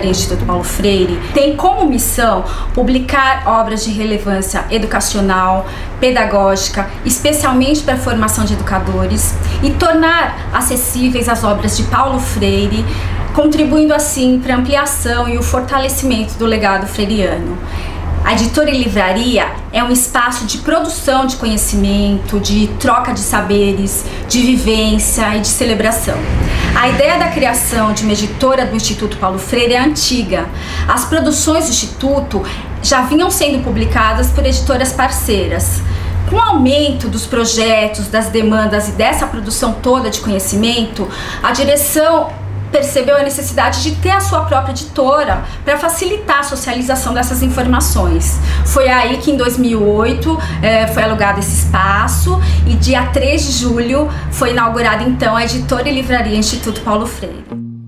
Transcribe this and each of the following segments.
Livraria Instituto Paulo Freire tem como missão publicar obras de relevância educacional, pedagógica, especialmente para a formação de educadores, e tornar acessíveis as obras de Paulo Freire, contribuindo assim para a ampliação e o fortalecimento do legado freiriano. A Editora e Livraria é um espaço de produção de conhecimento, de troca de saberes, de vivência e de celebração. A ideia da criação de uma editora do Instituto Paulo Freire é antiga. As produções do Instituto já vinham sendo publicadas por editoras parceiras. Com o aumento dos projetos, das demandas e dessa produção toda de conhecimento, a direção percebeu a necessidade de ter a sua própria editora para facilitar a socialização dessas informações. Foi aí que em 2008 foi alugado esse espaço e dia 3 de julho foi inaugurada então a Editora e Livraria Instituto Paulo Freire.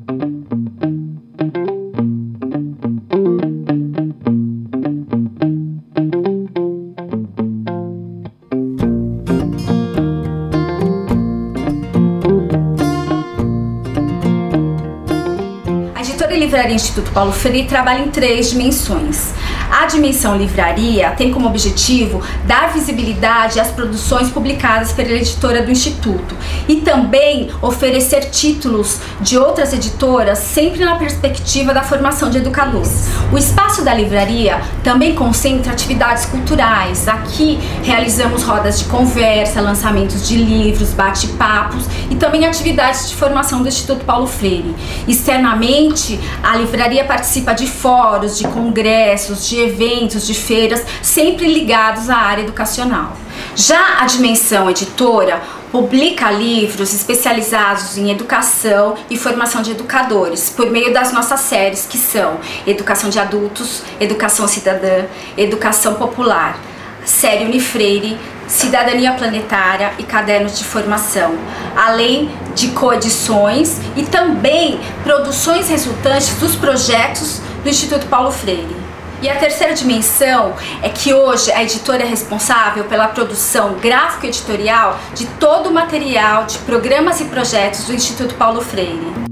A Editora e Livraria Instituto Paulo Freire trabalha em 3 dimensões. A dimensão livraria tem como objetivo dar visibilidade às produções publicadas pela editora do Instituto e também oferecer títulos de outras editoras, sempre na perspectiva da formação de educadores. O espaço da livraria também concentra atividades culturais. Aqui realizamos rodas de conversa, lançamentos de livros, bate-papos e também atividades de formação do Instituto Paulo Freire. Externamente, a livraria participa de fóruns, de congressos, de eventos, de feiras, sempre ligados à área educacional. Já a dimensão editora publica livros especializados em educação e formação de educadores, por meio das nossas séries que são Educação de Adultos, Educação Cidadã, Educação Popular, Série Unifreire, Cidadania Planetária e Cadernos de Formação, além de coedições e também produções resultantes dos projetos do Instituto Paulo Freire. E a terceira dimensão é que hoje a editora é responsável pela produção gráfico-editorial de todo o material de programas e projetos do Instituto Paulo Freire.